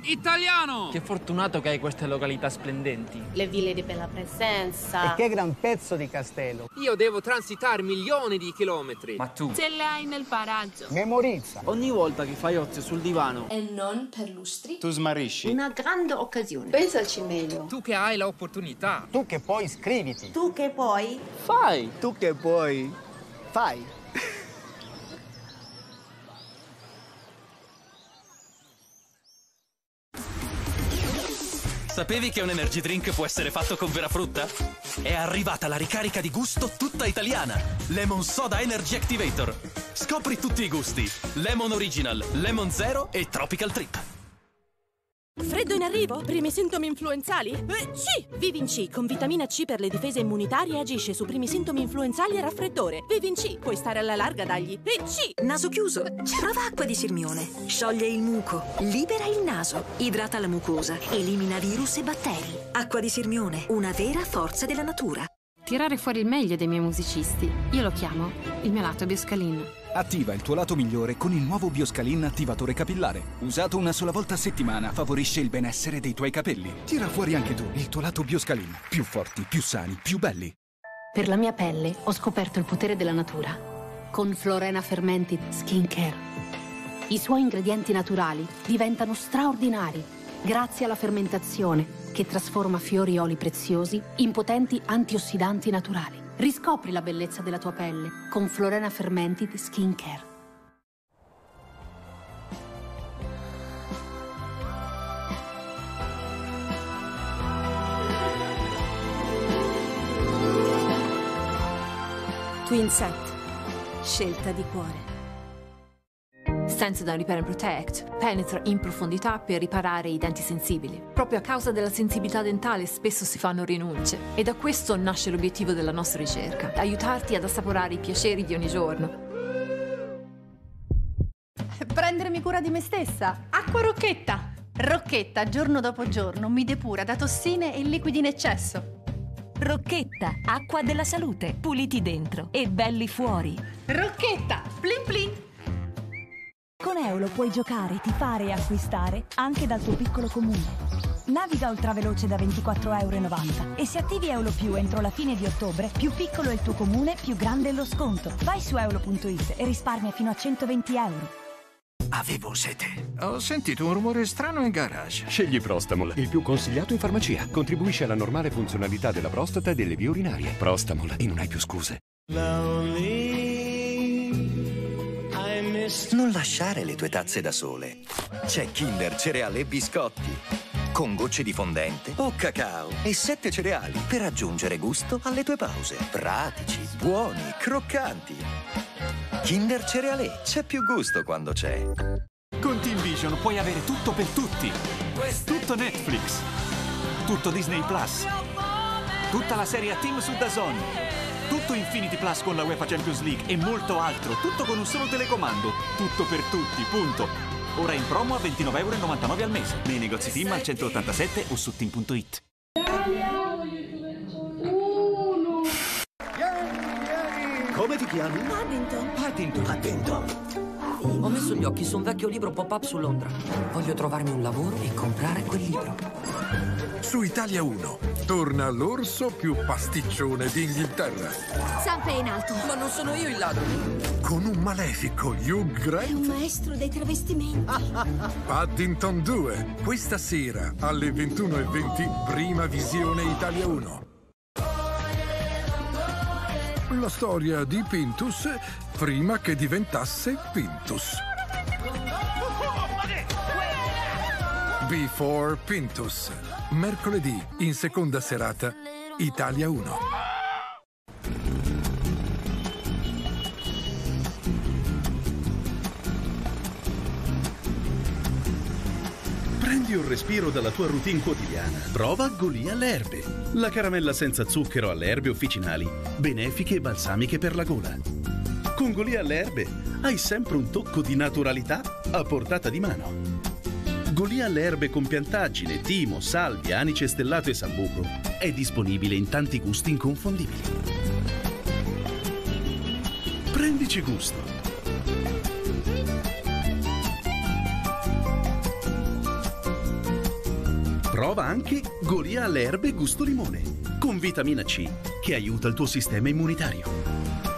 Italiano! Che fortunato che hai queste località splendenti. Le ville di bella presenza. E che gran pezzo di castello. Io devo transitare milioni di chilometri. Ma tu? Ce le hai nel paraggio. Memorizza. Ogni volta che fai ozio sul divano E non per lustri. Tu smarrisci. Una grande occasione. Pensaci meglio. Tu che hai l'opportunità. Tu che poi iscriviti. Tu che puoi. fai. Tu che poi fai. Sapevi che un energy drink può essere fatto con vera frutta? È arrivata la ricarica di gusto tutta italiana. Lemon Soda Energy Activator. Scopri tutti i gusti. Lemon Original, Lemon Zero e Tropical Trip. Freddo in arrivo? Primi sintomi influenzali? Sì! Vivin C con vitamina C per le difese immunitarie agisce su primi sintomi influenzali e raffreddore. Vivin C, puoi stare alla larga dagli C. Naso chiuso? Prova acqua di Sirmione. Scioglie il muco, libera il naso, idrata la mucosa, elimina virus e batteri. Acqua di Sirmione, una vera forza della natura. Tirare fuori il meglio dei miei musicisti. Io lo chiamo il mio lato Bioscalin. Attiva il tuo lato migliore con il nuovo Bioscalin attivatore capillare. Usato una sola volta a settimana, favorisce il benessere dei tuoi capelli. Tira fuori anche tu il tuo lato Bioscalin. Più forti, più sani, più belli. Per la mia pelle ho scoperto il potere della natura. Con Florena Fermented Skin Care. I suoi ingredienti naturali diventano straordinari grazie alla fermentazione che trasforma fiori e oli preziosi in potenti antiossidanti naturali. Riscopri la bellezza della tua pelle con Florena Fermented Skin Care. Twin Set. Scelta di cuore. Sensodyne Repair and Protect penetra in profondità per riparare i denti sensibili. Proprio a causa della sensibilità dentale spesso si fanno rinunce e da questo nasce l'obiettivo della nostra ricerca: aiutarti ad assaporare i piaceri di ogni giorno. Prendermi cura di me stessa. Acqua Rocchetta. Rocchetta giorno dopo giorno mi depura da tossine e liquidi in eccesso. Rocchetta, acqua della salute, puliti dentro e belli fuori. Rocchetta, plin plin. Con Eolo puoi giocare, tifare e acquistare anche dal tuo piccolo comune. Naviga ultraveloce da 24,90 € e se attivi Eolo Più entro la fine di ottobre, più piccolo è il tuo comune, più grande è lo sconto. Vai su eolo.it e risparmia fino a 120 €. Avevo sete. Ho sentito un rumore strano in garage. Scegli Prostamol, il più consigliato in farmacia. Contribuisce alla normale funzionalità della prostata e delle vie urinarie. Prostamol, e non hai più scuse. Non lasciare le tue tazze da sole. C'è Kinder Cereale e Biscotti, con gocce di fondente o cacao e 7 cereali per aggiungere gusto alle tue pause. Pratici, buoni, croccanti. Kinder Cereale, c'è più gusto quando c'è. Con Team Vision puoi avere tutto per tutti. Tutto Netflix, tutto Disney Plus, tutta la serie Team su DAZN, tutto Infinity Plus con la UEFA Champions League e molto altro, tutto con un solo telecomando. Tutto per tutti, punto. Ora in promo a 29,99 € al mese. Nei negozi Team al 187 o su team.it. Come ti chiami? Paddington. Ho messo gli occhi su un vecchio libro pop-up su Londra. Voglio trovarmi un lavoro e comprare quel libro. Su Italia 1 torna l'orso più pasticcione d'Inghilterra. Zampe in alto. Ma non sono io il ladro. Con un malefico Hugh Grant. È un maestro dei travestimenti. Paddington 2, questa sera alle 21:20, prima visione Italia 1. La storia di Pintus prima che diventasse Pintus. Before Pintus. Mercoledì, in seconda serata, Italia 1. Prendi un respiro dalla tua routine quotidiana. Prova Golia alle erbe. La caramella senza zucchero alle erbe officinali, benefiche e balsamiche per la gola. Con Golia alle erbe hai sempre un tocco di naturalità a portata di mano. Golia alle erbe con piantaggine, timo, salvia, anice stellato e sambuco è disponibile in tanti gusti inconfondibili. Prendici gusto. Prova anche Golia alle erbe gusto limone, con vitamina C, che aiuta il tuo sistema immunitario.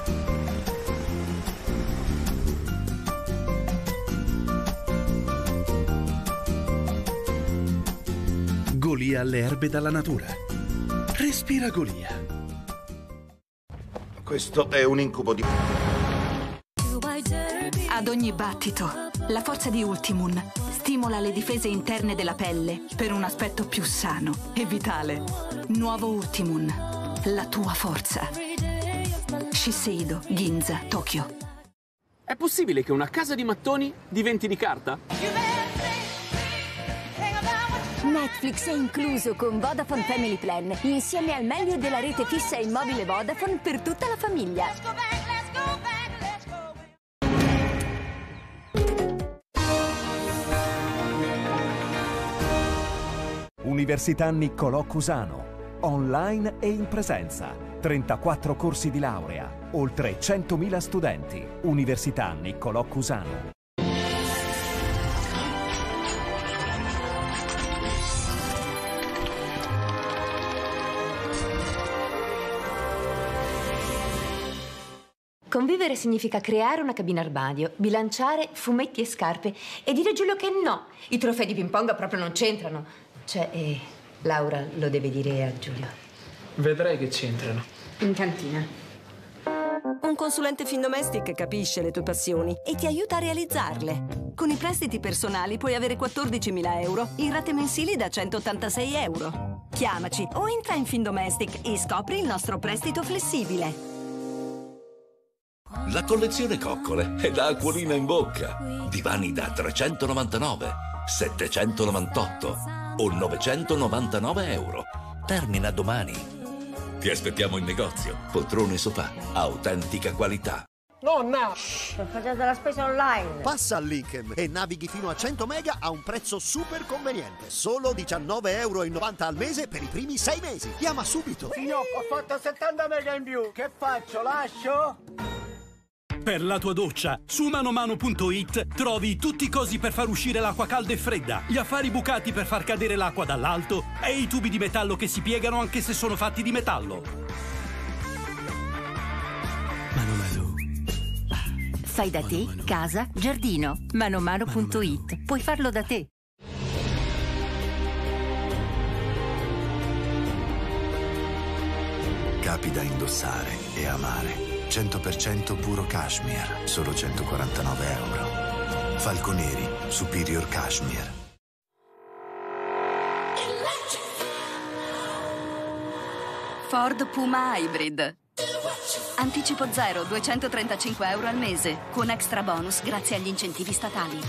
Golia alle erbe dalla natura. Respira Golia. Questo è un incubo di... Ad ogni battito, la forza di Ultimun stimola le difese interne della pelle per un aspetto più sano e vitale. Nuovo Ultimun, la tua forza. Shiseido, Ginza, Tokyo. È possibile che una casa di mattoni diventi di carta? Netflix è incluso con Vodafone Family Plan, insieme al meglio della rete fissa e mobile Vodafone per tutta la famiglia. Università Niccolò Cusano. Online e in presenza. 34 corsi di laurea. Oltre 100.000 studenti. Università Niccolò Cusano. Convivere significa creare una cabina armadio, bilanciare fumetti e scarpe e dire a Giulio che no. I trofei di ping pong proprio non c'entrano. Cioè, Laura lo deve dire a Giulio. Vedrai che c'entrano. In cantina. Un consulente Findomestic capisce le tue passioni e ti aiuta a realizzarle. Con i prestiti personali puoi avere 14.000 euro in rate mensili da 186 euro. Chiamaci o entra in Findomestic e scopri il nostro prestito flessibile. La collezione coccole è da acquolina in bocca. Divani da 399, 798 o 999 euro. Termina domani. Ti aspettiamo in negozio. Poltrone e sofà, autentica qualità. Nonna! Facete la spesa online. Passa all'Ichem e navighi fino a 100 mega a un prezzo super conveniente. Solo 19,90 € al mese per i primi 6 mesi. Chiama subito. Signor, ho fatto 70 mega in più. Che faccio? Lascio? Per la tua doccia, su manomano.it trovi tutti i cosi per far uscire l'acqua calda e fredda, gli affari bucati per far cadere l'acqua dall'alto e i tubi di metallo che si piegano anche se sono fatti di metallo. Mano. Fai da te, casa, giardino. Manomano.it. Puoi farlo da te. Capi da indossare e amare. 100% puro cashmere, solo 149 euro. Falconeri, Superior Cashmere. Ford Puma Hybrid. Anticipo zero, 235 euro al mese, con extra bonus grazie agli incentivi statali.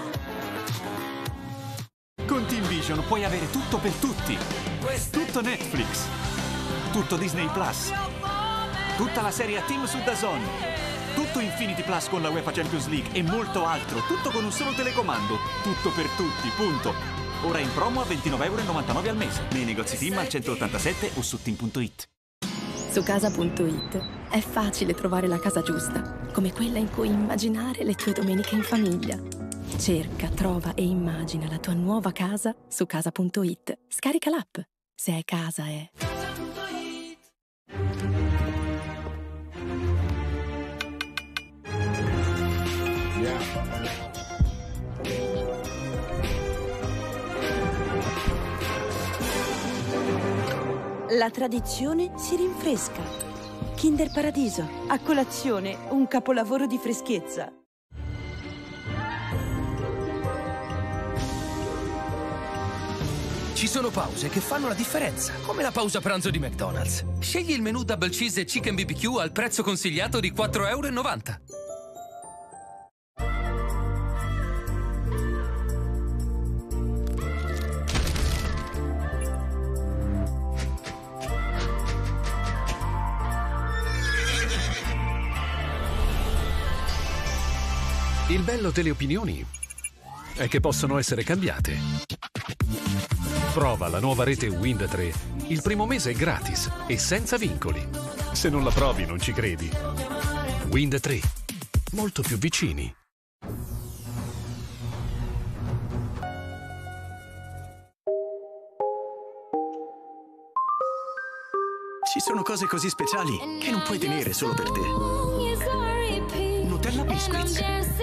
Con Team Vision puoi avere tutto per tutti. Tutto Netflix. Tutto Disney Plus. Tutta la serie Team su DAZN. Tutto Infinity Plus con la UEFA Champions League e molto altro. Tutto con un solo telecomando. Tutto per tutti, punto. Ora in promo a 29,99 € al mese. Nei negozi Team al 187 o su team.it. Su casa.it è facile trovare la casa giusta, come quella in cui immaginare le tue domeniche in famiglia. Cerca, trova e immagina la tua nuova casa su casa.it. Scarica l'app. Se è casa è... La tradizione si rinfresca. Kinder Paradiso, a colazione un capolavoro di freschezza. Ci sono pause che fanno la differenza, come la pausa pranzo di McDonald's. Scegli il menù Double Cheese e Chicken BBQ al prezzo consigliato di 4,90 €. Il bello delle opinioni è che possono essere cambiate. Prova la nuova rete Wind 3. Il primo mese è gratis e senza vincoli. Se non la provi non ci credi. Wind 3. Molto più vicini. Ci sono cose così speciali che non puoi tenere solo per te. Nutella Biscuits.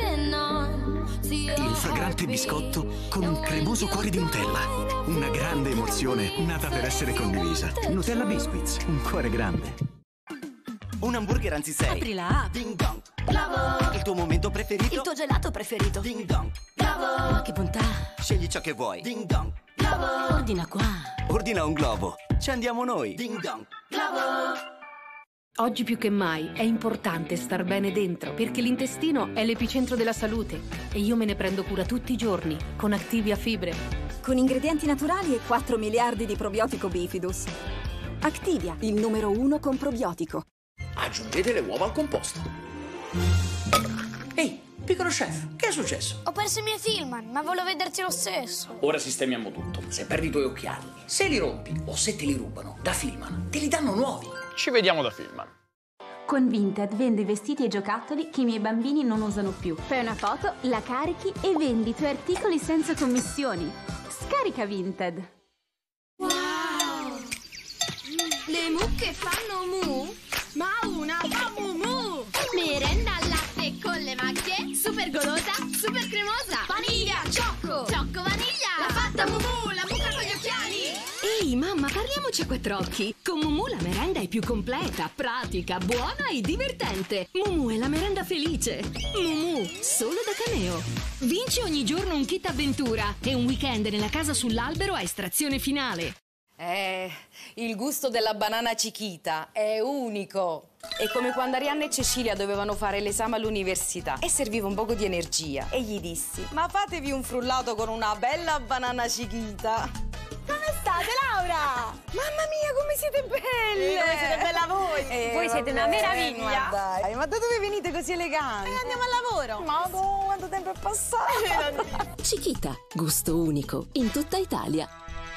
Il fragrante biscotto con un cremoso cuore di Nutella. Una grande emozione nata per essere condivisa. Nutella Biscuits, un cuore grande. Un hamburger anzi 6. Apri la app. Ding dong. Bravo! Il tuo momento preferito? Il tuo gelato preferito. Ding dong. Bravo! Che bontà! Scegli ciò che vuoi. Ding dong. Bravo! Ordina qua. Ordina un globo. Ci andiamo noi. Ding dong. Bravo! Oggi più che mai è importante star bene dentro, perché l'intestino è l'epicentro della salute e io me ne prendo cura tutti i giorni con Activia Fibre. Con ingredienti naturali e 4 miliardi di probiotico Bifidus. Activia, il numero 1 con probiotico. Aggiungete le uova al composto. Ehi, piccolo chef, che è successo? Ho perso i miei Filman, ma volevo vederti lo stesso. Ora sistemiamo tutto. Se perdi i tuoi occhiali, se li rompi o se te li rubano, da Filman te li danno nuovi. Ci vediamo da Filman. Con Vinted vendo i vestiti e giocattoli che i miei bambini non usano più. Fai una foto, la carichi e vendi i tuoi articoli senza commissioni. Scarica Vinted. Wow! Le mucche fanno mu? Ma una fa mu! Merenda al latte con le macchie, super golosa, super cremosa. Vaniglia, ciocco vaniglia. L'ha fatta Mumu, la mucca con gli occhiali. Ehi mamma, parliamoci a quattro occhi. Con Mumu la merenda è più completa, pratica, buona e divertente. Mumu è la merenda felice. Mumu, solo da Cameo. Vinci ogni giorno un kit avventura e un weekend nella casa sull'albero a estrazione finale. Il gusto della banana Chiquita è unico. È come quando Arianna e Cecilia dovevano fare l'esame all'università e serviva un poco di energia. E gli dissi, ma fatevi un frullato con una bella banana Chiquita. Come state, Laura? Mamma mia, come siete belle! Come siete bella voi! Voi siete una meraviglia! Dai, ma da dove venite così eleganti? Andiamo al lavoro! Madonna, quanto tempo è passato! Chiquita, gusto unico in tutta Italia.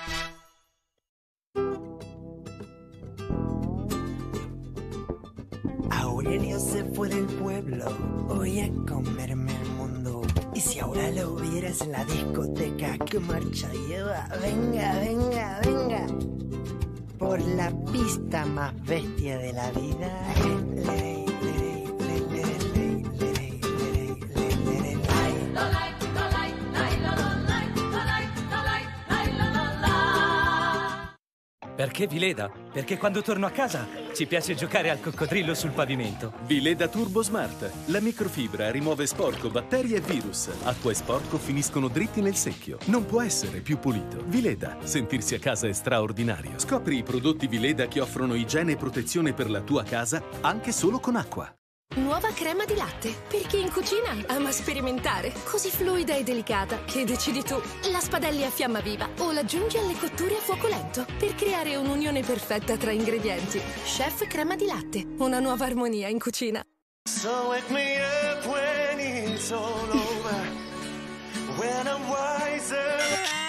Aurelio se fue del pueblo, voy a comerme el mundo. Y si ahora lo vieras en la discoteca, ¿qué marcha lleva? Venga, venga, venga. Por la pista más bestia de la vida. Perché Vileda? Perché quando torno a casa ci piace giocare al coccodrillo sul pavimento. Vileda Turbo Smart. La microfibra rimuove sporco, batteri e virus. Acqua e sporco finiscono dritti nel secchio. Non può essere più pulito. Vileda. Sentirsi a casa è straordinario. Scopri i prodotti Vileda che offrono igiene e protezione per la tua casa anche solo con acqua. Nuova crema di latte, per chi in cucina ama sperimentare. Così fluida e delicata che decidi tu. La spadelli a fiamma viva o l'aggiungi alle cotture a fuoco lento per creare un'unione perfetta tra ingredienti. Chef crema di latte, una nuova armonia in cucina. So wake me up when it's all over, when I'm wiser.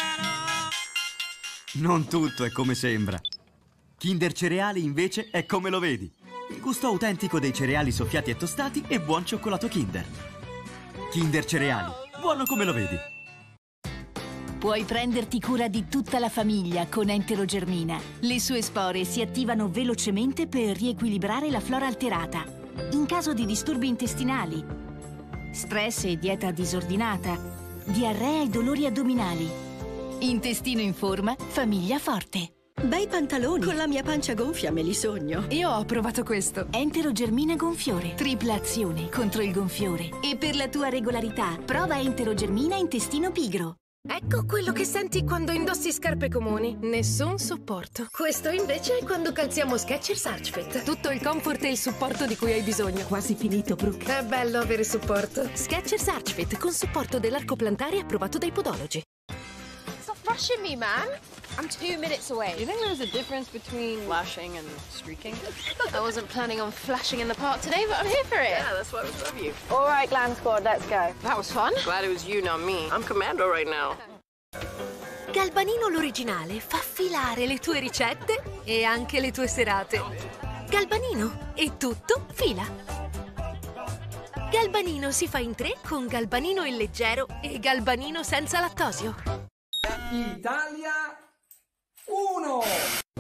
Non tutto è come sembra. Kinder Cereali invece è come lo vedi. Il gusto autentico dei cereali soffiati e tostati e buon cioccolato Kinder. Kinder Cereali, buono come lo vedi. Puoi prenderti cura di tutta la famiglia con Enterogermina. Le sue spore si attivano velocemente per riequilibrare la flora alterata. In caso di disturbi intestinali, stress e dieta disordinata, diarrea e dolori addominali. Intestino in forma, famiglia forte. Bei pantaloni, con la mia pancia gonfia me li sogno. Io ho provato questo. Enterogermina Gonfiore. Tripla azione contro il gonfiore. E per la tua regolarità, prova Enterogermina Intestino Pigro. Ecco quello che senti quando indossi scarpe comuni. Nessun supporto. Questo invece è quando calziamo Skechers Archfit. Tutto il comfort e il supporto di cui hai bisogno. Quasi finito, Brooke. È bello avere supporto. Skechers Archfit con supporto dell'arco plantare approvato dai podologi. Stop rushing me, man. I'm 2 minutes away. Do you think there's a difference between flashing and streaking? I wasn't planning on flashing in the park today, but I'm here for it. Yeah, that's why we love you. All right, Glam Squad, let's go. That was fun. Glad it was you, not me. I'm commando right now. Galbanino l'originale fa filare le tue ricette e anche le tue serate. Galbanino, e tutto fila. Galbanino si fa in 3 con Galbanino il leggero e Galbanino senza lattosio. Italia 1.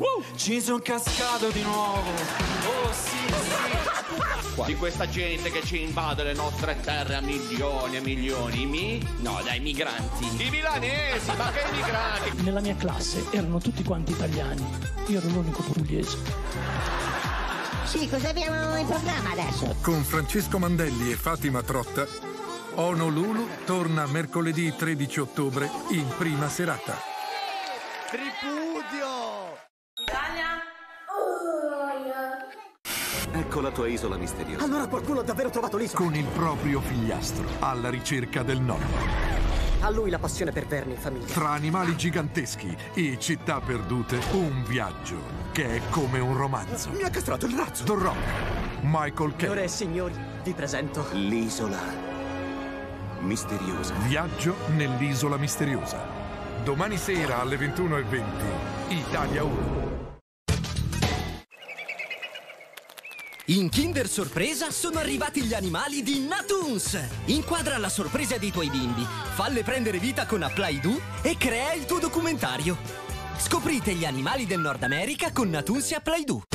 Ci sono cascato di nuovo. Oh sì. Di questa gente che ci invade le nostre terre a milioni e milioni. No, dai, migranti. I milanesi, ma che migranti? Nella mia classe erano tutti quanti italiani. Io ero l'unico pugliese. Sì, cosa abbiamo in programma adesso? Con Francesco Mandelli e Fatima Trotta, Honolulu torna mercoledì 13 ottobre in prima serata. Tripudio! Italia? Ecco la tua isola misteriosa. Allora qualcuno ha davvero trovato l'isola. Con il proprio figliastro, alla ricerca del nonno. A lui la passione per vermi in famiglia. Tra animali giganteschi e città perdute, un viaggio che è come un romanzo. Mi ha castrato il razzo. The Rock, Michael Caine. Signore e signori, vi presento l'isola misteriosa. Viaggio nell'isola misteriosa. Domani sera alle 21:20, Italia 1. In Kinder Sorpresa sono arrivati gli animali di Natoons. Inquadra la sorpresa dei tuoi bimbi, falle prendere vita con Apply Do e crea il tuo documentario. Scoprite gli animali del Nord America con Natoons e Apply Do.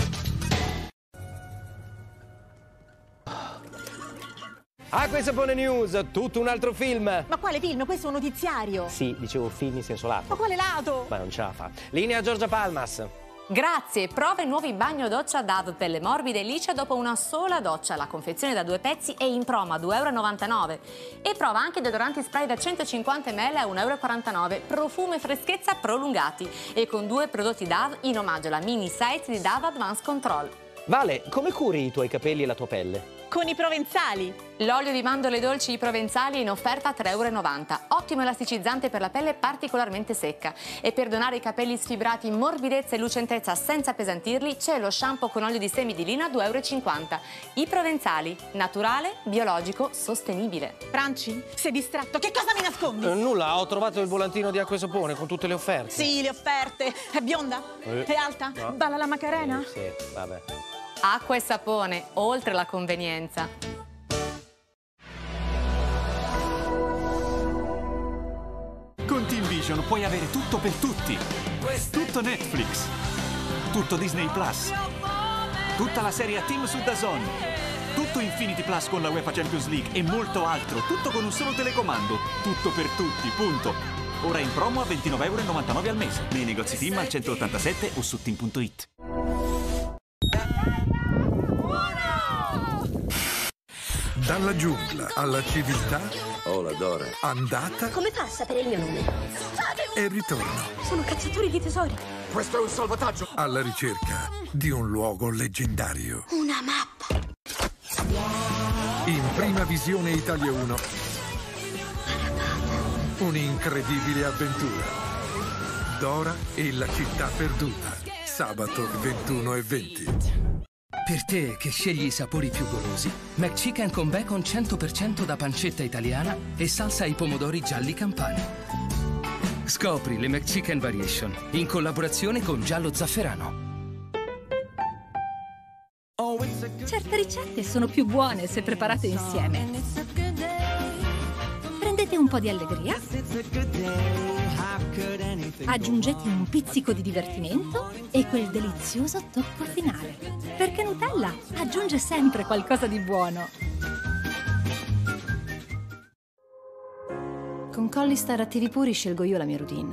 Questa buona news, tutto un altro film. Ma quale film? Questo è un notiziario. Sì, dicevo film in senso lato. Ma quale lato? Ma non ce la fa. Linea Giorgia Palmas. Grazie, prova i nuovi bagno doccia DAV, pelle morbida e liscia dopo una sola doccia. La confezione da 2 pezzi è in promo a €2,99 e prova anche deodoranti spray da 150 ml a €1,49, profumo e freschezza prolungati e con 2 prodotti DAV in omaggio alla mini site di DAV Advanced Control. Vale, come curi i tuoi capelli e la tua pelle? Con i provenzali. L'olio di mandorle dolci I Provenzali è in offerta a €3,90. Ottimo elasticizzante per la pelle particolarmente secca. E per donare i capelli sfibrati morbidezza e lucentezza senza appesantirli c'è lo shampoo con olio di semi di lino a €2,50. I Provenzali, naturale, biologico, sostenibile. Franci, sei distratto? Che cosa mi nascondi? Nulla, ho trovato il volantino di Acqua e Sapone con tutte le offerte. Sì, le offerte. È bionda? È alta? No. Balla la Macarena? Sì, vabbè. Acqua e sapone, oltre la convenienza. Con Team Vision puoi avere tutto per tutti. Tutto Netflix. Tutto Disney Plus. Tutta la serie Team su DAZN. Tutto Infinity Plus con la UEFA Champions League e molto altro. Tutto con un solo telecomando. Tutto per tutti, punto. Ora in promo a €29,99 al mese. Nei negozi Team al 187 o su team.it. Dalla giungla alla civiltà. Hola Dora. Andata Come fa a sapere il mio nome? e ritorno. Sono cacciatori di tesori. Questo è un salvataggio. Alla ricerca di un luogo leggendario. Una mappa. In prima visione Italia 1. Un'incredibile avventura. Dora e la città perduta. Sabato 21:20. Per te che scegli i sapori più golosi, McChicken con bacon 100% da pancetta italiana e salsa ai pomodori gialli campani. Scopri le McChicken Variation in collaborazione con Giallo Zafferano. Certe ricette sono più buone se preparate insieme. Prendete un po' di allegria, aggiungete un pizzico di divertimento e quel delizioso tocco finale. Perché Nutella aggiunge sempre qualcosa di buono. Con Collistar Attivi Puri scelgo io la mia routine,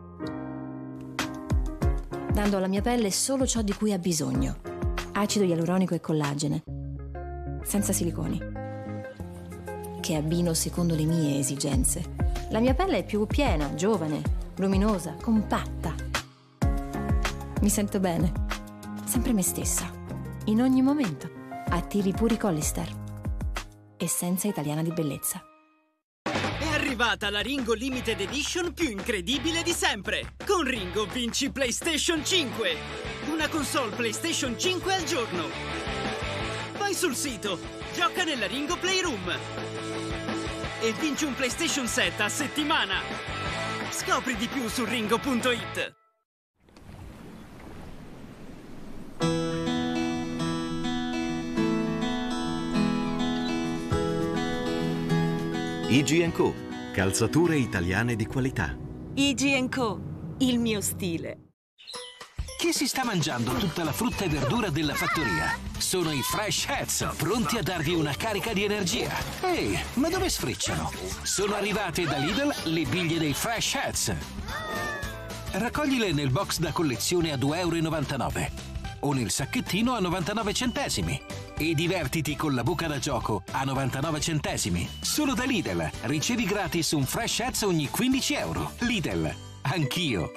dando alla mia pelle solo ciò di cui ha bisogno: acido ialuronico e collagene, senza siliconi, che abbino secondo le mie esigenze. La mia pelle è più piena, giovane, luminosa, compatta. Mi sento bene, sempre me stessa, in ogni momento. Attivi Puri Collistar, essenza italiana di bellezza. È arrivata la Ringo Limited Edition più incredibile di sempre! Con Ringo vinci PlayStation 5! Una console PlayStation 5 al giorno! Vai sul sito, gioca nella Ringo Playroom e vinci un PlayStation 7 a settimana! Scopri di più su ringo.it. IG&Co, calzature italiane di qualità. IG&Co, il mio stile. Chi si sta mangiando tutta la frutta e verdura della fattoria? Sono i Fresh Hats, pronti a darvi una carica di energia. Ehi, ma dove sfrecciano? Sono arrivate da Lidl le biglie dei Fresh Hats. Raccoglile nel box da collezione a 2,99 € o nel sacchettino a 99 centesimi. E divertiti con la buca da gioco a 99 centesimi. Solo da Lidl. Ricevi gratis un Fresh Hats ogni 15 €. Lidl. Anch'io.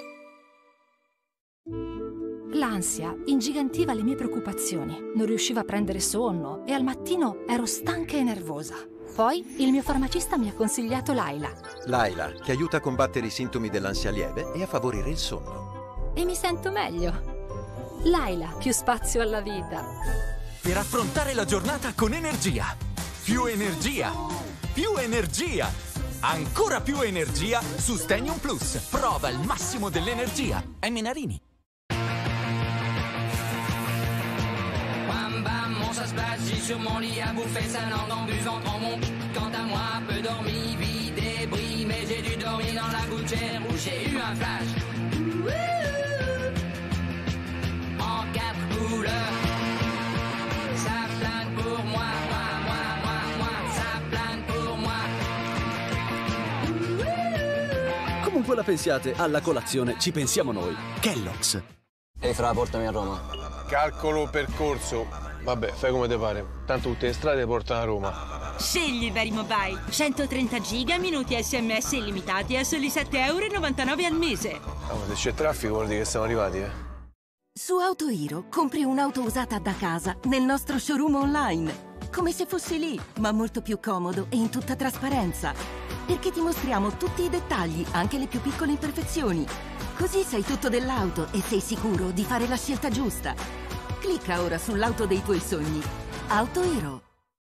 L'ansia ingigantiva le mie preoccupazioni. Non riuscivo a prendere sonno e al mattino ero stanca e nervosa. Poi il mio farmacista mi ha consigliato Laila. Laila, che aiuta a combattere i sintomi dell'ansia lieve e a favorire il sonno. E mi sento meglio. Laila, più spazio alla vita. Per affrontare la giornata con energia. Più energia. Più energia. Ancora più energia su Stenium Plus. Prova il massimo dell'energia. È Menarini. Ça se passe sur mon lit à bouffer sa langue en buvant en mon. Quant à moi, peu dormi, vie débris, mais j'ai dû dormir dans la gouttière où j'ai eu un flash. En 4 couleurs, ça plane pour moi, ça plane pour moi. Comunque la pensiate, alla colazione ci pensiamo noi. Kellogg's. Ehi fra, portami a Roma. Calcolo percorso. Vabbè, fai come te pare. Tanto tutte le strade portano a Roma. Scegli Very Mobile. 130 giga, minuti SMS illimitati a soli 7,99 € al mese. Ma se c'è traffico vuol dire che siamo arrivati, Su AutoHero compri un'auto usata da casa nel nostro showroom online. Come se fossi lì, ma molto più comodo e in tutta trasparenza. Perché ti mostriamo tutti i dettagli, anche le più piccole imperfezioni. Così sai tutto dell'auto e sei sicuro di fare la scelta giusta. Clicca ora sull'auto dei tuoi sogni. AutoHero.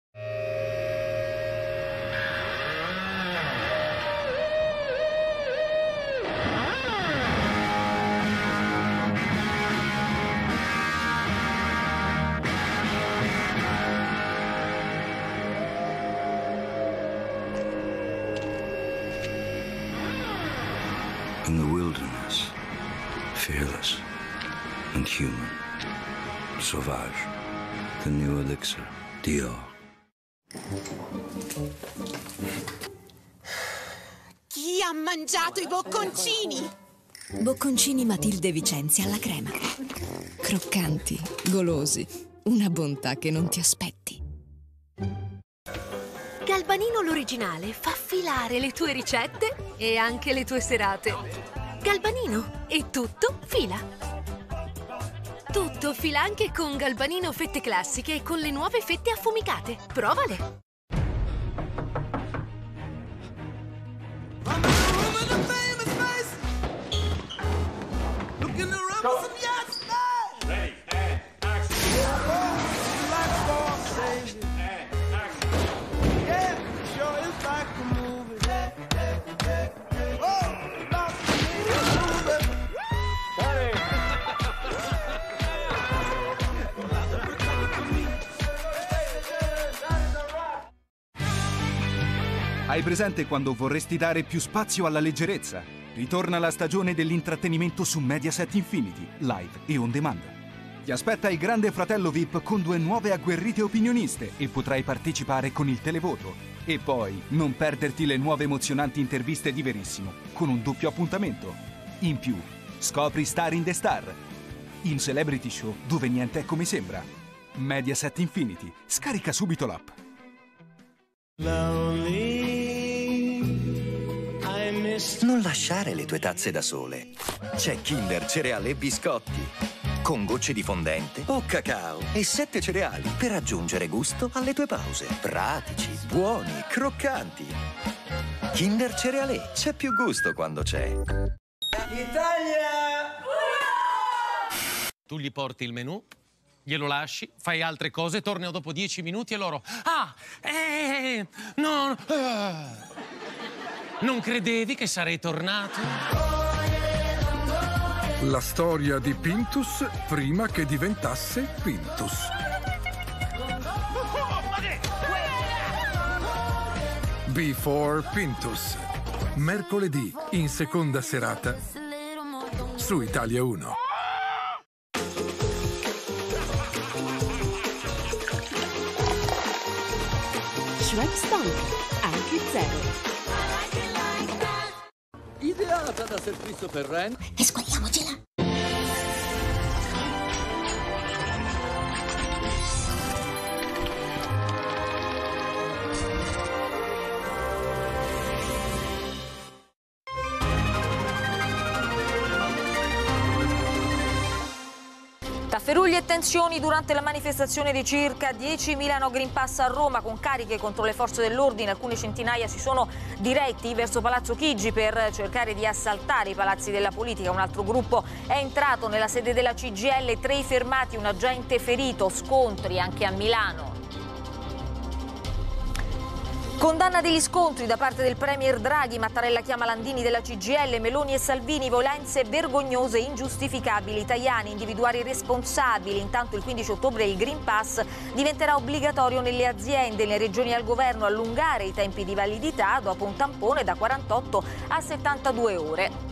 In the wilderness, fearless and human. Sauvage, the new elixir, Dior. Chi ha mangiato i bocconcini? Bocconcini Matilde Vicenzi alla crema. Croccanti, golosi, una bontà che non ti aspetti. Galbanino l'originale fa filare le tue ricette e anche le tue serate. Galbanino, e tutto fila. Tutto fila anche con Galbanino fette classiche e con le nuove fette affumicate. Provale! Hai presente quando vorresti dare più spazio alla leggerezza? Ritorna la stagione dell'intrattenimento su Mediaset Infinity, live e on demand. Ti aspetta il Grande Fratello VIP con 2 nuove agguerrite opinioniste e potrai partecipare con il televoto. E poi non perderti le nuove emozionanti interviste di Verissimo, con un doppio appuntamento. In più, scopri Star in the Star, in Celebrity Show dove niente è come sembra. Mediaset Infinity, scarica subito l'app. Non lasciare le tue tazze da sole. C'è Kinder Cereale e Biscotti, con gocce di fondente o cacao e 7 cereali per aggiungere gusto alle tue pause. Pratici, buoni, croccanti. Kinder Cereale, c'è più gusto quando c'è. Italia! Tu gli porti il menù, glielo lasci, fai altre cose, tornano dopo 10 minuti e loro... Non credevi che sarei tornato? La storia di Pintus prima che diventasse Pintus. Before Pintus. Mercoledì in seconda serata su Italia 1. Schweppes Stank, anche zero. Ideata da Sir Christopher Wren. Mescoliamocela. Tafferugli e tensioni durante la manifestazione di circa 10.000 no Green Pass a Roma con cariche contro le forze dell'ordine. Alcune centinaia si sono diretti verso Palazzo Chigi per cercare di assaltare i palazzi della politica. Un altro gruppo è entrato nella sede della CGIL, 3 fermati, un agente ferito, scontri anche a Milano. Condanna degli scontri da parte del premier Draghi. Mattarella chiama Landini della CGIL, Meloni e Salvini, violenze vergognose e ingiustificabili. Tajani, individuare i responsabili. Intanto il 15 ottobre il Green Pass diventerà obbligatorio nelle aziende, nelle regioni al governo allungare i tempi di validità dopo un tampone da 48 a 72 ore.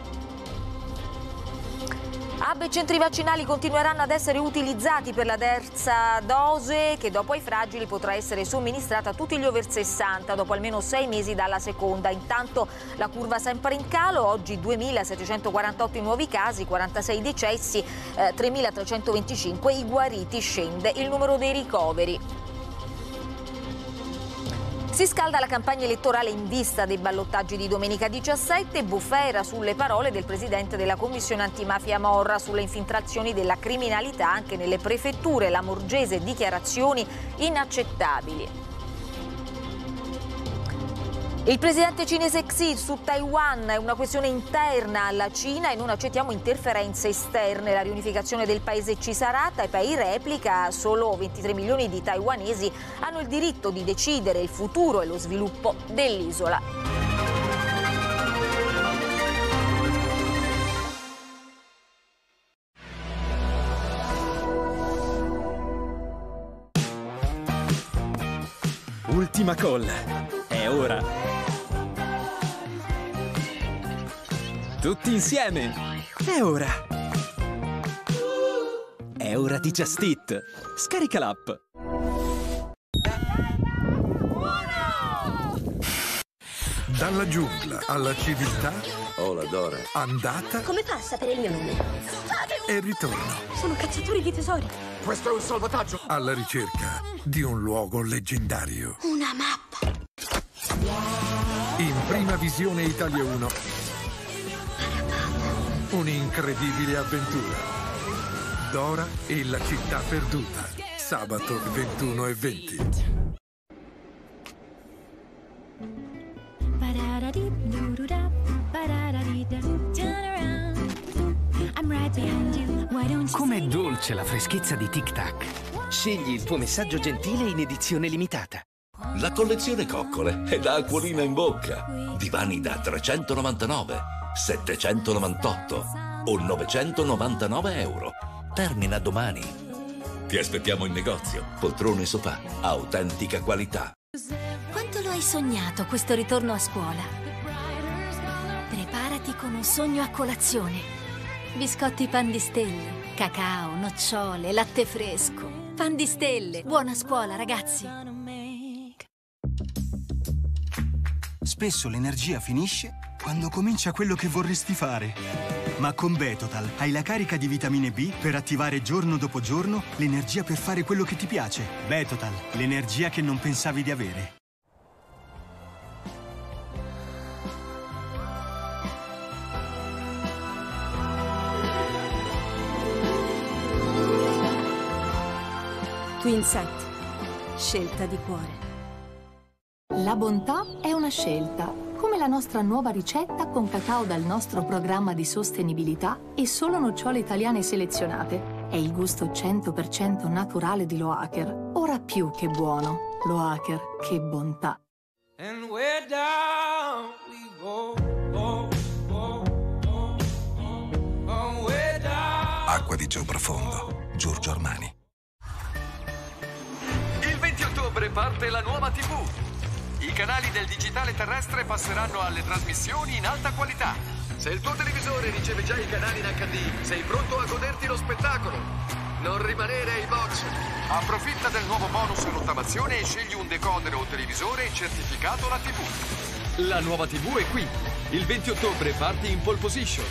Hub e centri vaccinali continueranno ad essere utilizzati per la terza dose che dopo ai fragili potrà essere somministrata a tutti gli over 60 dopo almeno 6 mesi dalla seconda. Intanto la curva sempre in calo, oggi 2.748 i nuovi casi, 46 decessi, 3.325 i guariti, scende il numero dei ricoveri. Si scalda la campagna elettorale in vista dei ballottaggi di domenica 17, bufera sulle parole del presidente della Commissione Antimafia Morra sulle infiltrazioni della criminalità anche nelle prefetture, la Morgese, dichiarazioni inaccettabili. Il presidente cinese Xi su Taiwan è una questione interna alla Cina e non accettiamo interferenze esterne. La riunificazione del paese ci sarà, Taipei replica, solo 23 milioni di taiwanesi hanno il diritto di decidere il futuro e lo sviluppo dell'isola. Ultima call. È ora. Tutti insieme! È ora! È ora di Just Eat! Scarica l'app! Dalla giungla alla civiltà. Hola Dora. Andata Come fa a sapere il mio nome? e ritorno. Sono cacciatori di tesori. Questo è un salvataggio. Alla ricerca di un luogo leggendario. Una mappa. In prima visione Italia 1. Un'incredibile avventura. Dora e la città perduta. Sabato 21:20. Com'è dolce la freschezza di Tic Tac. Scegli il tuo messaggio gentile in edizione limitata. La collezione coccole è da acquolina in bocca. Divani da 399, 798 o 999 euro. Termina domani. Ti aspettiamo in negozio. Poltrone e sofà, autentica qualità. Quanto lo hai sognato questo ritorno a scuola? Preparati con un sogno a colazione. Biscotti pan di stelle, cacao, nocciole, latte fresco. Pan di stelle. Buona scuola, ragazzi. Spesso l'energia finisce quando comincia quello che vorresti fare. Ma con Betotal hai la carica di vitamine B per attivare giorno dopo giorno l'energia per fare quello che ti piace. Betotal, l'energia che non pensavi di avere. Twinset, scelta di cuore. La bontà è una scelta, come la nostra nuova ricetta con cacao dal nostro programma di sostenibilità e solo nocciole italiane selezionate. È il gusto 100% naturale di Loaker, ora più che buono. Loaker, che bontà. And where down we go, where down. Acqua di Geo Profondo, Giorgio Armani. Il 20 ottobre parte la nuova TV. I canali del digitale terrestre passeranno alle trasmissioni in alta qualità. Se il tuo televisore riceve già i canali in HD, sei pronto a goderti lo spettacolo. Non rimanere ai box. Approfitta del nuovo bonus rottamazione e scegli un decoder o televisore certificato la TV. La nuova TV è qui. Il 20 ottobre parti in pole position.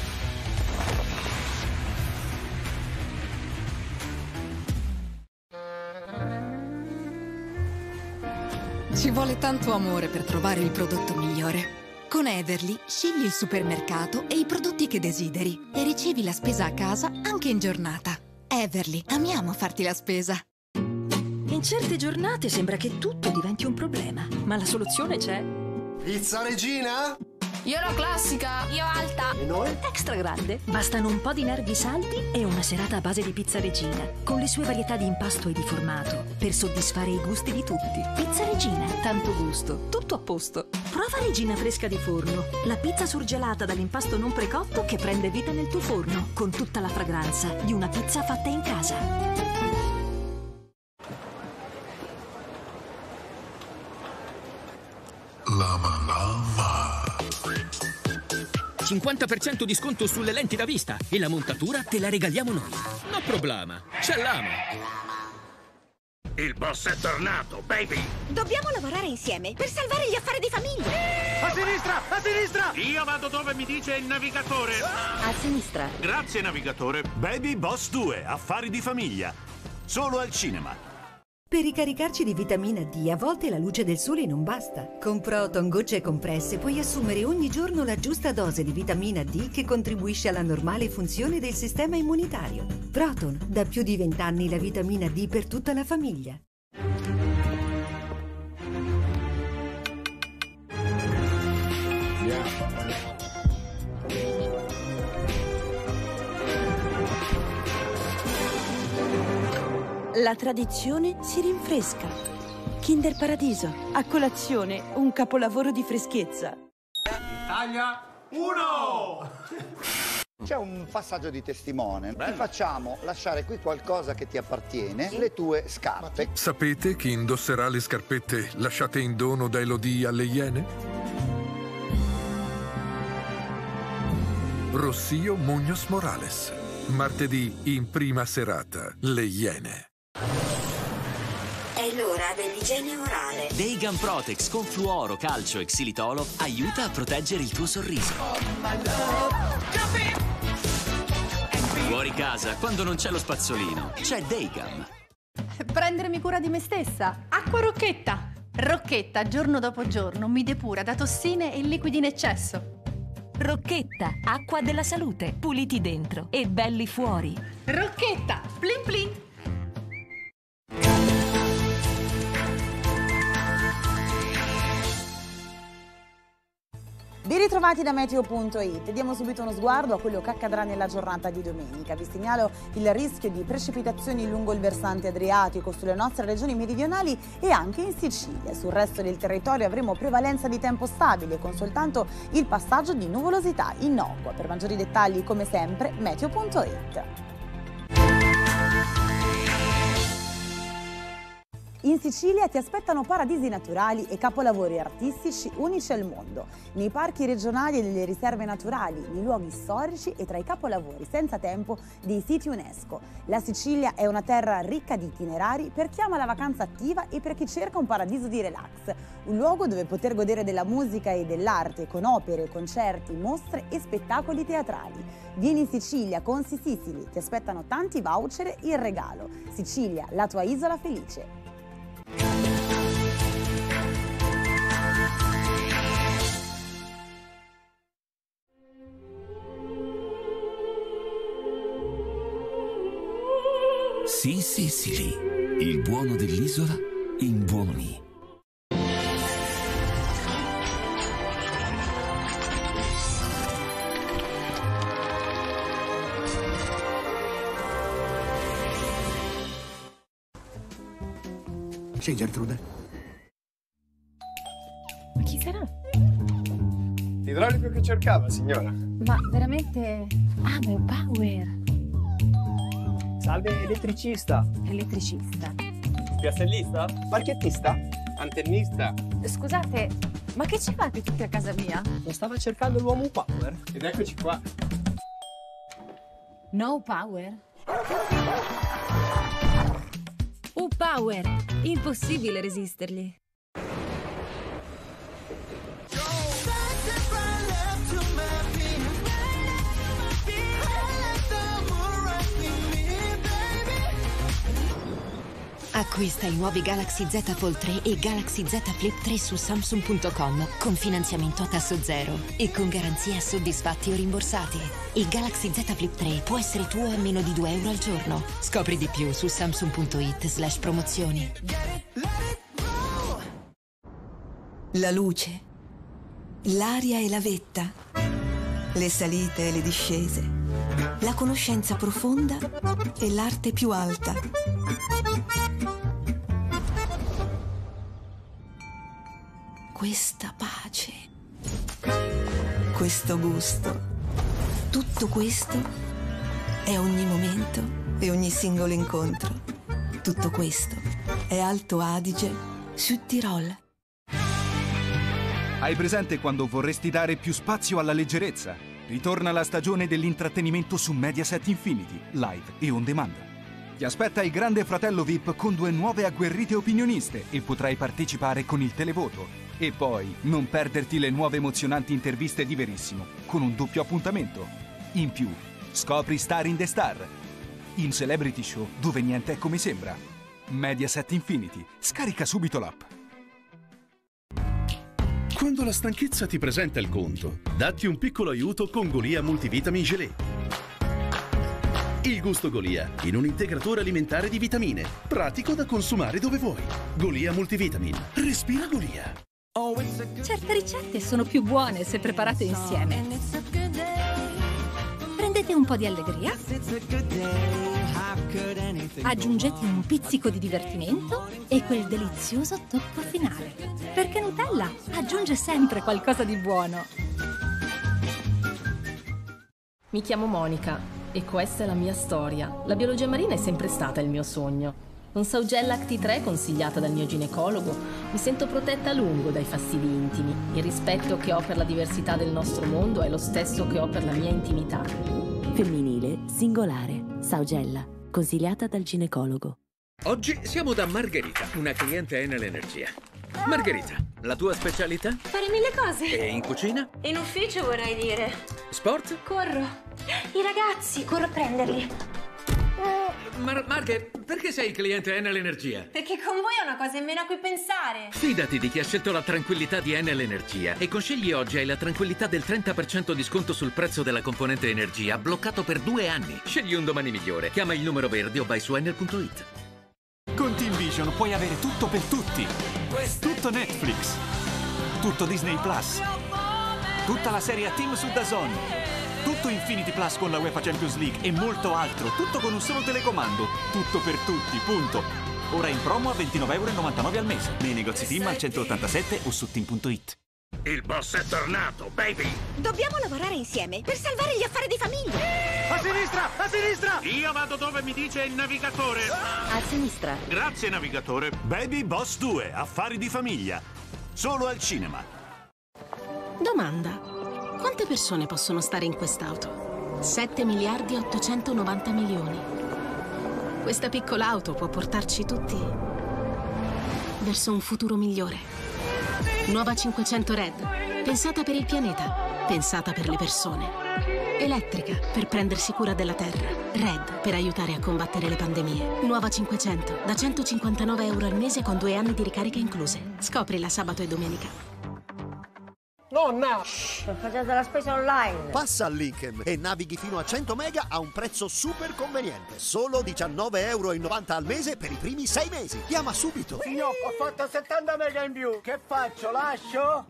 Ci vuole tanto amore per trovare il prodotto migliore. Con Everly scegli il supermercato e i prodotti che desideri e ricevi la spesa a casa anche in giornata. Everly, amiamo farti la spesa. In certe giornate sembra che tutto diventi un problema, ma la soluzione c'è. Pizza Regina? Io la classica. Io alta. E noi? Extra grande. Bastano un po' di nervi saldi e una serata a base di Pizza Regina, con le sue varietà di impasto e di formato, per soddisfare i gusti di tutti. Pizza Regina, tanto gusto, tutto a posto. Prova Regina fresca di forno, la pizza surgelata dall'impasto non precotto che prende vita nel tuo forno, con tutta la fragranza di una pizza fatta in casa. Lama Lama. 50% di sconto sulle lenti da vista e la montatura te la regaliamo noi. No problema, c'è Lama. Il boss è tornato, baby! Dobbiamo lavorare insieme per salvare gli affari di famiglia. A sinistra! A sinistra! Io vado dove mi dice il navigatore. A sinistra. Grazie, navigatore. Baby Boss 2, affari di famiglia. Solo al cinema. Per ricaricarci di vitamina D, a volte la luce del sole non basta. Con Proton gocce compresse puoi assumere ogni giorno la giusta dose di vitamina D che contribuisce alla normale funzione del sistema immunitario. Proton, da più di 20 anni la vitamina D per tutta la famiglia. La tradizione si rinfresca. Kinder Paradiso, a colazione, un capolavoro di freschezza. Italia 1! C'è un passaggio di testimone. Ti facciamo lasciare qui qualcosa che ti appartiene, le tue scarpe. Sapete chi indosserà le scarpette lasciate in dono da Elodie alle Iene? Rossio Muñoz Morales. Martedì in prima serata, Le Iene. È l'ora dell'igiene orale. Deigan Protex con fluoro, calcio e xilitolo aiuta a proteggere il tuo sorriso. Fuori casa, quando non c'è lo spazzolino, c'è Deigan. Prendermi cura di me stessa. Acqua Rocchetta. Rocchetta, giorno dopo giorno, mi depura da tossine e liquidi in eccesso. Rocchetta, acqua della salute, puliti dentro e belli fuori. Rocchetta, plin plin. Ben ritrovati da Meteo.it. Diamo subito uno sguardo a quello che accadrà nella giornata di domenica. Vi segnalo il rischio di precipitazioni lungo il versante adriatico sulle nostre regioni meridionali e anche in Sicilia. Sul resto del territorio avremo prevalenza di tempo stabile con soltanto il passaggio di nuvolosità innocua. Per maggiori dettagli, come sempre, Meteo.it. In Sicilia ti aspettano paradisi naturali e capolavori artistici unici al mondo, nei parchi regionali e nelle riserve naturali, nei luoghi storici e tra i capolavori senza tempo dei siti UNESCO. La Sicilia è una terra ricca di itinerari per chi ama la vacanza attiva e per chi cerca un paradiso di relax, un luogo dove poter godere della musica e dell'arte con opere, concerti, mostre e spettacoli teatrali. Vieni in Sicilia con Sicily, ti aspettano tanti voucher in regalo. Sicilia, la tua isola felice. Sicily, il buono dell'isola in buoni. Sì, Gertrude. Ma chi sarà? L'idraulico che cercava, signora. Ma veramente... Ah, ma è un power. Salve, elettricista. Elettricista. Piastrellista? Parchettista? Antennista? Scusate, ma che ci fate tutti a casa mia? Lo stava cercando l'uomo power. Ed eccoci qua. No power? Power! Impossibile resistergli. Acquista i nuovi Galaxy Z Fold 3 e Galaxy Z Flip 3 su Samsung.com con finanziamento a tasso zero e con garanzia soddisfatti o rimborsati. Il Galaxy Z Flip 3 può essere tuo a meno di €2 al giorno. Scopri di più su Samsung.it/promozioni. La luce, l'aria e la vetta, le salite e le discese, la conoscenza profonda e l'arte più alta. Questa pace, questo gusto, tutto questo è ogni momento e ogni singolo incontro. Tutto questo è Alto Adige Südtirol. Hai presente quando vorresti dare più spazio alla leggerezza? Ritorna la stagione dell'intrattenimento su Mediaset Infinity, live e on demand. Ti aspetta il Grande Fratello VIP con 2 nuove agguerrite opinioniste e potrai partecipare con il televoto. E poi non perderti le nuove emozionanti interviste di Verissimo con un doppio appuntamento. In più, scopri Star in the Star, in Celebrity Show dove niente è come sembra. Mediaset Infinity, scarica subito l'app. Quando la stanchezza ti presenta il conto, datti un piccolo aiuto con Golia Multivitamin Gelé. Il gusto Golia in un integratore alimentare di vitamine, pratico da consumare dove vuoi. Golia Multivitamin, respira Golia. Certe ricette sono più buone se preparate insieme. Prendete un po' di allegria, aggiungete un pizzico di divertimento e quel delizioso tocco finale. Perché Nutella aggiunge sempre qualcosa di buono. Mi chiamo Monica e questa è la mia storia. La biologia marina è sempre stata il mio sogno. Con Saugella Acti3, consigliata dal mio ginecologo, mi sento protetta a lungo dai fastidi intimi. Il rispetto che ho per la diversità del nostro mondo è lo stesso che ho per la mia intimità. Femminile, singolare, Saugella, consigliata dal ginecologo. Oggi siamo da Margherita, una cliente Enel Energia. Margherita, la tua specialità? Fare 1000 cose. E in cucina? In ufficio vorrei dire. Sport? Corro. I ragazzi, corro a prenderli. Marghe, perché sei cliente Enel Energia? Perché con voi è una cosa in meno a cui pensare. Fidati di chi ha scelto la tranquillità di Enel Energia. E con Scegli Oggi hai la tranquillità del 30% di sconto sul prezzo della componente energia, bloccato per 2 anni. Scegli un domani migliore. Chiama il numero verde o vai su enel.it. Con Team Vision puoi avere tutto per tutti. Tutto Netflix. Tutto Disney Plus. Tutta la serie Team su DAZN. Tutto Infinity Plus con la UEFA Champions League e molto altro. Tutto con un solo telecomando. Tutto per tutti, punto. Ora in promo a €29,99 al mese. Nei negozi Team al 187 o su team.it. Il boss è tornato, baby! Dobbiamo lavorare insieme per salvare gli affari di famiglia. A sinistra! A sinistra! Io vado dove mi dice il navigatore. A sinistra. Grazie, navigatore. Baby Boss 2, affari di famiglia. Solo al cinema. Domanda. Quante persone possono stare in quest'auto? 7 miliardi e 890 milioni. Questa piccola auto può portarci tutti verso un futuro migliore. Nuova 500 Red. Pensata per il pianeta. Pensata per le persone. Elettrica per prendersi cura della Terra. Red per aiutare a combattere le pandemie. Nuova 500 da €159 al mese con 2 anni di ricarica incluse. Scoprila sabato e domenica. Nonna! Sto facendo la spesa online. Passa all'Inchem e navighi fino a 100 mega a un prezzo super conveniente. Solo €19,90 al mese per i primi 6 mesi. Chiama subito. Signor, ho fatto 70 mega in più. Che faccio? Lascio?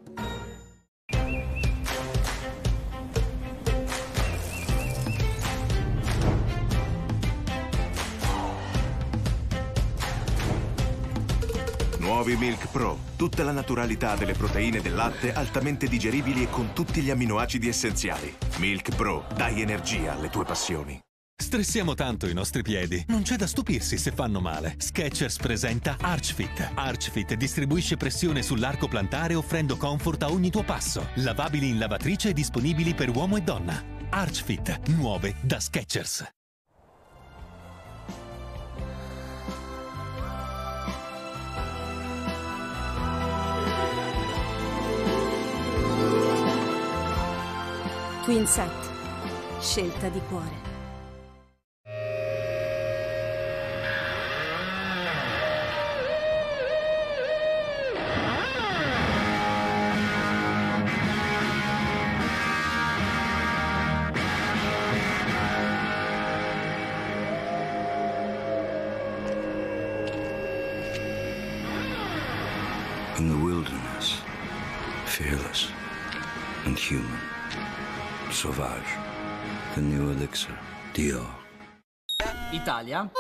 Nuovi Milk Pro. Tutta la naturalità delle proteine del latte altamente digeribili e con tutti gli amminoacidi essenziali. Milk Pro. Dai energia alle tue passioni. Stressiamo tanto i nostri piedi. Non c'è da stupirsi se fanno male. Skechers presenta Archfit. Archfit distribuisce pressione sull'arco plantare offrendo comfort a ogni tuo passo. Lavabili in lavatrice e disponibili per uomo e donna. Archfit. Nuove da Skechers. Twinset, scelta di cuore. In the wilderness, fearless and human, Sauvage, the new elixir, Dior. Italia. 1.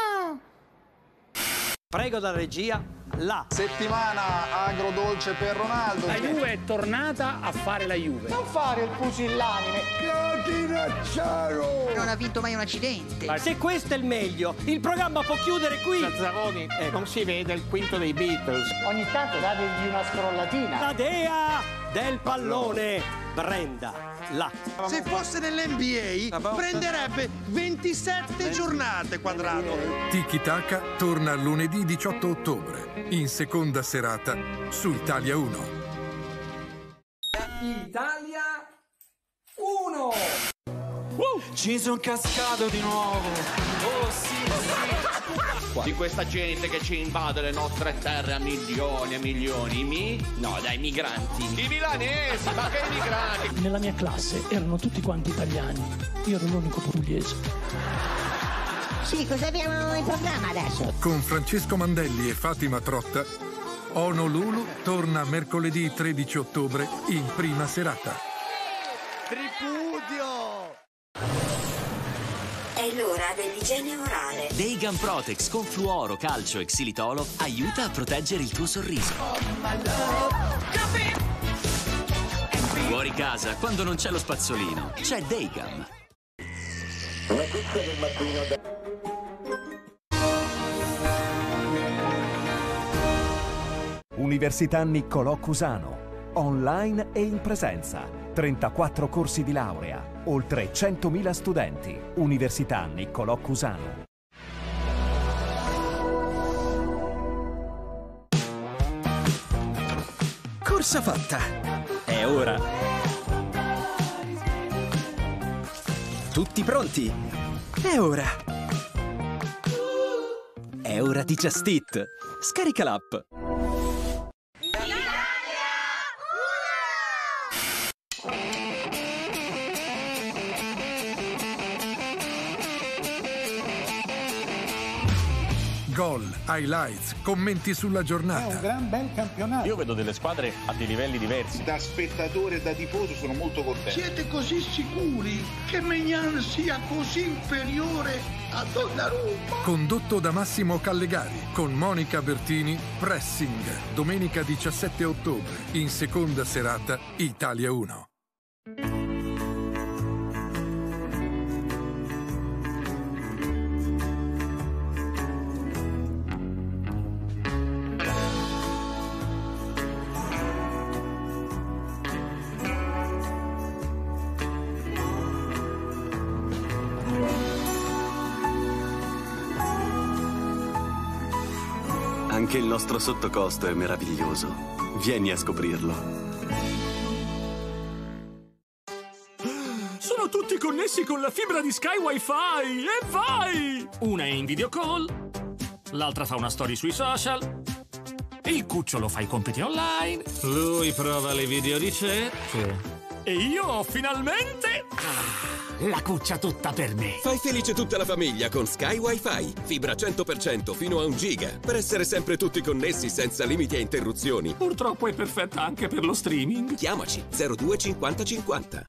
Prego la regia, la settimana agrodolce per Ronaldo. La Juve è tornata a fare la Juve. Non fare il pusillanime. Non ha vinto mai un accidente. Ma se questo è il meglio, il programma può chiudere qui. Zazzaroni, non si vede il quinto dei Beatles. Ogni tanto dategli una scrollatina. La dea del pallone, Brenda, la. Se fosse nell'NBA prenderebbe 27 giornate quadrato. Tiki Taka torna lunedì 18 ottobre, in seconda serata su Italia 1. Italia 1. Ci sono cascato di nuovo. Oh sì. Di questa gente che ci invade le nostre terre a milioni e milioni. No, dai, migranti. I milanesi, ma che migranti? Nella mia classe erano tutti quanti italiani. Io ero l'unico pugliese. Sì, cosa abbiamo in programma adesso? Con Francesco Mandelli e Fatima Trotta, Honolulu torna mercoledì 13 ottobre in prima serata. Tripudio! È l'ora dell'igiene orale. Deigan Protex con fluoro, calcio e xilitolo aiuta a proteggere il tuo sorriso. Fuori casa, quando non c'è lo spazzolino, c'è Deigan. Notizia del mattino Università Niccolò Cusano. Online e in presenza. 34 corsi di laurea. Oltre 100.000 studenti. Università Niccolò Cusano. Corsa fatta. È ora. Tutti pronti? È ora. È ora di Just Eat. Scarica l'app. Gol, highlights, commenti sulla giornata. È un gran bel campionato. Io vedo delle squadre a dei livelli diversi. Da spettatore e da tifoso sono molto contento. Siete così sicuri che Maignan sia così inferiore a Donnarumma? Condotto da Massimo Callegari con Monica Bertini, Pressing, domenica 17 ottobre, in seconda serata Italia 1. Anche il nostro sottocosto è meraviglioso. Vieni a scoprirlo. Sono tutti connessi con la fibra di Sky Wi-Fi! E vai! Una è in video call, l'altra fa una story sui social, il cucciolo fa i compiti online, lui prova le videoricette e io ho finalmente... la cuccia tutta per me. Fai felice tutta la famiglia con Sky Wi-Fi. Fibra 100% fino a 1 giga. Per essere sempre tutti connessi senza limiti e interruzioni. Purtroppo è perfetta anche per lo streaming. Chiamaci 02 50 50.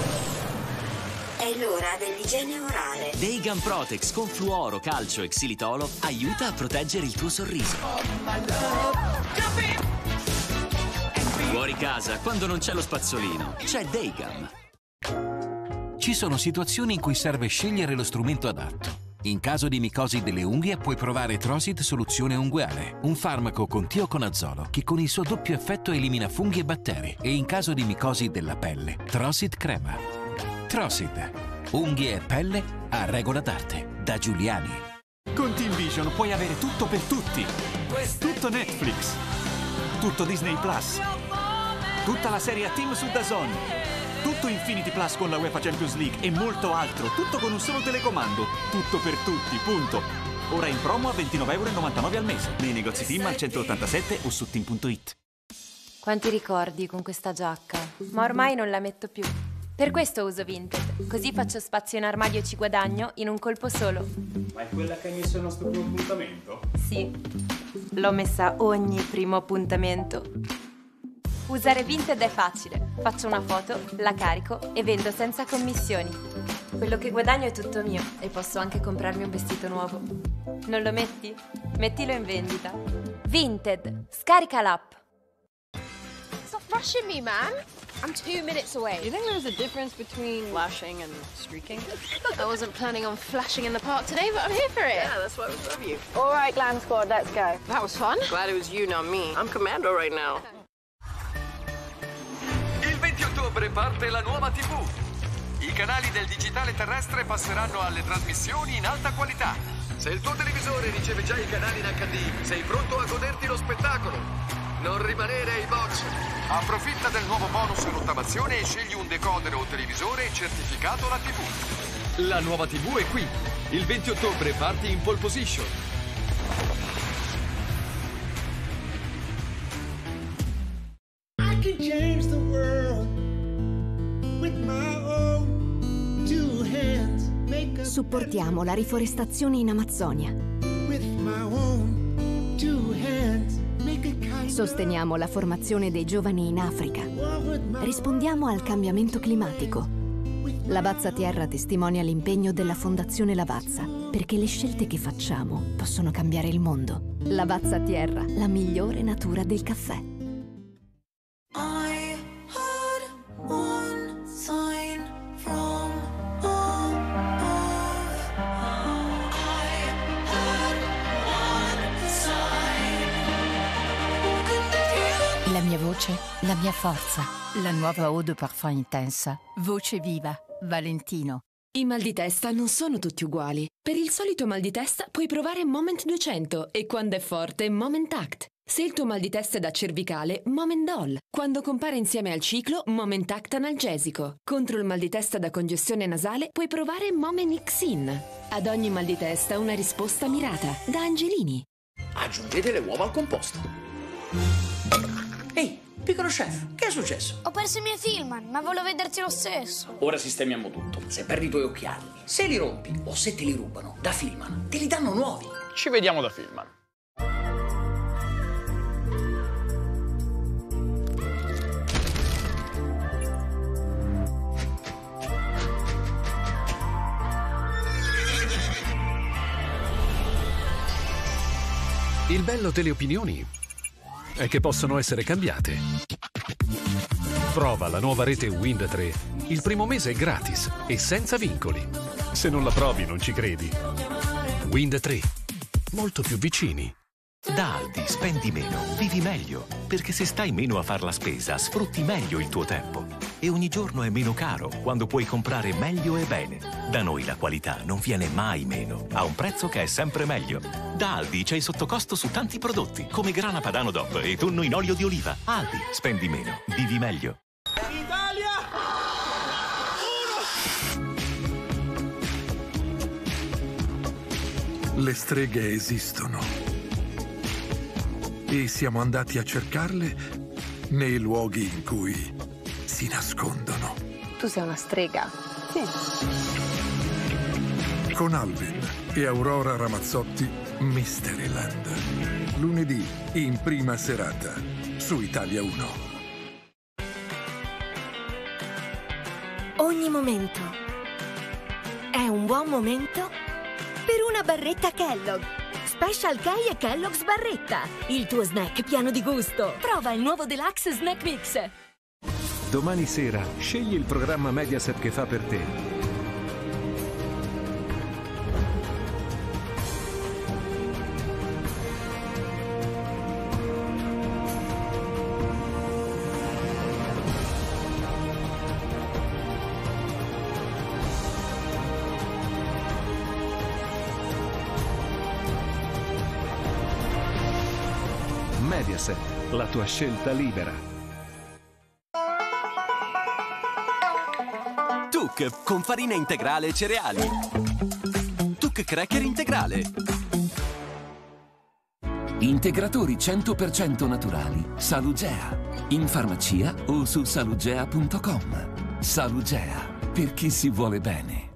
È l'ora dell'igiene orale. Deigan Protex con fluoro, calcio e xilitolo aiuta a proteggere il tuo sorriso. Fuori casa, quando non c'è lo spazzolino, c'è Deigan. Ci sono situazioni in cui serve scegliere lo strumento adatto. In caso di micosi delle unghie puoi provare Trosit Soluzione Ungueale, un farmaco con tioconazolo che con il suo doppio effetto elimina funghi e batteri. E in caso di micosi della pelle, Trosit Crema. Trosit, unghie e pelle a regola d'arte, da Giuliani. Con Team Vision puoi avere tutto per tutti. Tutto Netflix, tutto Disney Plus, tutta la serie Team su DAZN, Tutto Infinity Plus con la UEFA Champions League e molto altro. Tutto con un solo telecomando. Tutto per tutti, punto. Ora in promo a €29,99 al mese. Nei negozi Team al 187 o su team.it. Quanti ricordi con questa giacca, ma ormai non la metto più. Per questo uso Vinted, così faccio spazio in armadio e ci guadagno in un colpo solo. Ma è quella che hai messo al nostro primo appuntamento? Sì, l'ho messa ogni primo appuntamento. Usare Vinted è facile. Faccio una foto, la carico e vendo senza commissioni. Quello che guadagno è tutto mio e posso anche comprarmi un vestito nuovo. Non lo metti? Mettilo in vendita. Vinted, scarica l'app. Stop rushing me, man. I'm 2 minutes away. You think there's a difference between flashing and streaking? I wasn't planning on flashing in the park today, but I'm here for it. Yeah, that's why we love you. All right, Glam Squad, let's go. That was fun. Glad it was you, not me. I'm commando right now. Il 20 ottobre parte la nuova TV. I canali del digitale terrestre passeranno alle trasmissioni in alta qualità. Se il tuo televisore riceve già i canali in HD, sei pronto a goderti lo spettacolo. Non rimanere ai box. Approfitta del nuovo bonus rottamazione e scegli un decoder o televisore certificato alla TV. La nuova TV è qui. Il 20 ottobre parti in pole position. I can change the world with my own 2 hands. Supportiamo la riforestazione in Amazzonia. With my own 2 hands. Sosteniamo la formazione dei giovani in Africa. Rispondiamo al cambiamento climatico. Lavazza Tierra testimonia l'impegno della Fondazione Lavazza, perché le scelte che facciamo possono cambiare il mondo. Lavazza Tierra, la migliore natura del caffè. La mia voce, la mia forza. La nuova Eau de Parfum Intensa. Voce viva. Valentino. I mal di testa non sono tutti uguali. Per il solito mal di testa puoi provare Moment 200 e quando è forte Moment Act. Se il tuo mal di testa è da cervicale, Moment Doll. Quando compare insieme al ciclo, Moment Act analgesico. Contro il mal di testa da congestione nasale puoi provare Moment Xin. Ad ogni mal di testa una risposta mirata. Da Angelini. Aggiungete le uova al composto. Ehi, piccolo chef, che è successo? Ho perso i miei Filman, ma volevo vederti lo stesso. Ora sistemiamo tutto. Se perdi i tuoi occhiali, se li rompi o se te li rubano, da Filman te li danno nuovi. Ci vediamo da Filman. Il bello delle opinioni è che possono essere cambiate. Prova la nuova rete Wind 3. Il primo mese è gratis e senza vincoli. Se non la provi non ci credi. Wind 3. Molto più vicini. Da Aldi spendi meno, vivi meglio, perché se stai meno a far la spesa sfrutti meglio il tuo tempo e ogni giorno è meno caro quando puoi comprare meglio e bene. Da noi la qualità non viene mai meno, a un prezzo che è sempre meglio. Da Aldi c'è il sottocosto su tanti prodotti, come grana padano DOP e tonno in olio di oliva. Aldi, spendi meno, vivi meglio. Italia! 1! Le streghe esistono. E siamo andati a cercarle nei luoghi in cui si nascondono. Tu sei una strega? Sì. Con Alvin e Aurora Ramazzotti, Mysteryland. Lunedì, in prima serata, su Italia 1. Ogni momento è un buon momento per una barretta Kellogg. Special K e Kellogg's Barretta. Il tuo snack pieno di gusto. Prova il nuovo Deluxe Snack Mix. Domani sera scegli il programma Mediaset che fa per te. Mediaset, la tua scelta libera. Tuc con farina integrale e cereali. Tuc Cracker integrale. Integratori 100% naturali. Salugea. In farmacia o su salugea.com. Salugea, per chi si vuole bene.